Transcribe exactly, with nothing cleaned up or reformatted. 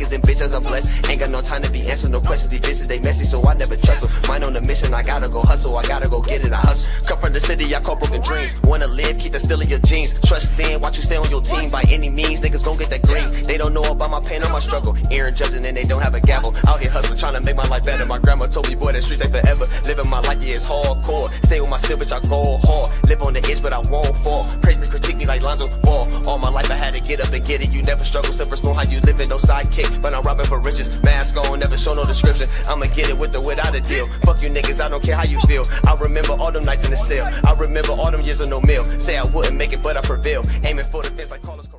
niggas and bitches are blessed. Ain't got no time to be answering no questions. These bitches, they messy, so I never trust them. Mine on the mission, I gotta go hustle. I gotta go get it, I hustle. Come from the city, I call broken dreams. Wanna live, keep that still in your jeans. Trust in, watch you stay on your team. By any means, niggas gon' get that green. They don't know about my pain or my struggle. Aaron judging and they don't have a gavel. Out here hustling, trying to make my life better. My grandma told me, boy, that streets ain't forever. Living my life, yeah, it's hardcore. Stay with my steel, bitch, I go hard. Live on the edge, but I won't fall. Praise me, critique me like Lonzo Ball. All my life I had to get up and get it. You never struggle, silver spoon, how you living, no sidekick. But I'm robbing for riches. Mask on, never show no description. I'ma get it with or without a deal. Fuck you niggas, I don't care how you feel. I remember all them nights in the cell. I remember all them years of no meal. Say I wouldn't make it, but I prevail. Aiming for the fence like Carlos.